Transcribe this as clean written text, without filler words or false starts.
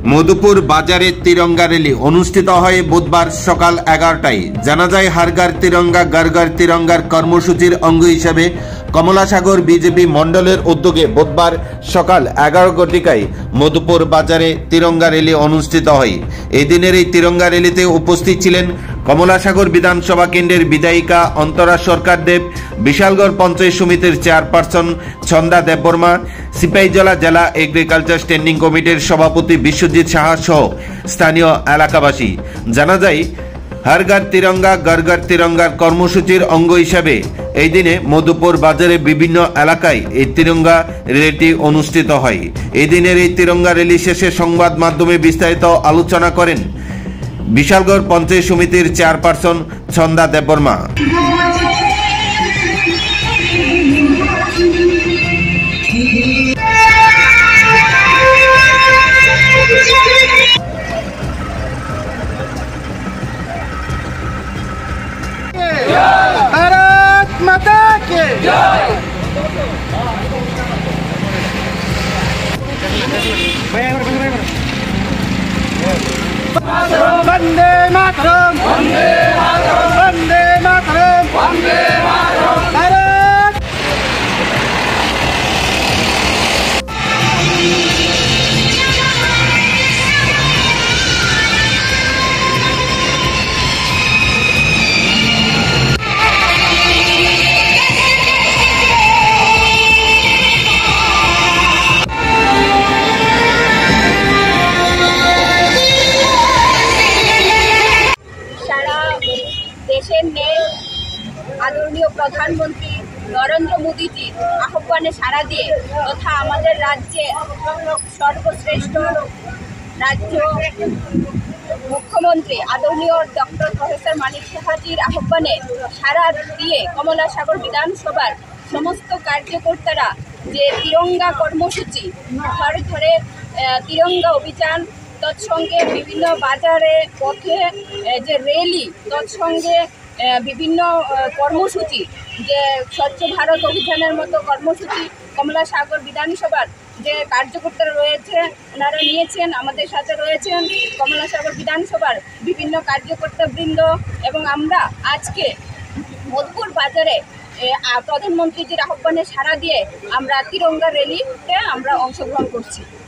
মধুপুর বাজারে তিরঙ্গা র্যালি অনুষ্ঠিত হয় বুধবার সকাল 11টায়। জানা যায় হারগার তিরঙ্গা গড়গড় তিরঙ্গার কর্মসূচির অঙ্গ হিসেবে কমলাসাগর বিজেপি মণ্ডলের উদ্যোগে বুধবার সকাল 11 ঘটিকায় মধুপুর বাজারে তিরঙ্গা র্যালি অনুষ্ঠিত হয়। এই দিনের এই তিরঙ্গা র্যালিতে উপস্থিত ছিলেন কমলাসাগর বিধানসভা কেন্দ্রের বিধায়িকা অন্তরা সরকার দেব, বিশালগড় পঞ্চায়েত সমিতির চেয়ারপারসন ছন্দা দেববর্মা, সিপাহীজলা জেলা এগ্রিকালচার স্ট্যান্ডিং কমিটির সভাপতি বিশ্বজিৎ সাহা সহ স্থানীয় এলাকাবাসী। জানা যায় হারগার তিরঙ্গা গড়গড় তিরঙ্গার কর্মসূচির অঙ্গ হিসাবে এই দিনে মধুপুর বাজারে বিভিন্ন এলাকায় এই তিরঙ্গা র্যালি অনুষ্ঠিত হয়। এই দিনের এই তিরঙ্গা র্যালি শেষে সংবাদ মাধ্যমে বিস্তারিত আলোচনা করেন বিশালগড় পঞ্চায়েত সমিতির চেয়ারপারসন ছন্দা দেববর্মা। भारत माता के जय। वंदे मातरम, वंदे मातरम, वंदे मातरम, वंदे मातरम। भारत দেশের নেই আদরণীয় প্রধানমন্ত্রী নরেন্দ্র মোদীজির আহ্বানে সাড়া দিয়ে তথা আমাদের রাজ্যে সর্বশ্রেষ্ঠ রাজ্য মুখ্যমন্ত্রী আদরণীয় ডক্টর প্রফেসর মানিক সাহাজির আহ্বানে সাড়া দিয়ে কমলাসাগর বিধানসভার সমস্ত কার্যকর্তারা যে তিরঙ্গা কর্মসূচি ঘরে ঘরে তিরঙ্গা অভিযান, তৎসঙ্গে বিভিন্ন বাজারে পথে যে র্যালি, তৎসঙ্গে বিভিন্ন কর্মসূচি, যে স্বচ্ছ ভারত অভিযানের মতো কর্মসূচি কমলাসাগর বিধানসভার যে কার্যকর্তারা রয়েছে ওনারা নিয়েছেন। আমাদের সাথে রয়েছেন কমলাসাগর বিধানসভার বিভিন্ন কার্যকর্তাবৃন্দ এবং আমরা আজকে মধুপুর বাজারে প্রধানমন্ত্রীজির আহ্বানে সাড়া দিয়ে আমরা তিরঙ্গা র্যালিতে আমরা অংশগ্রহণ করছি।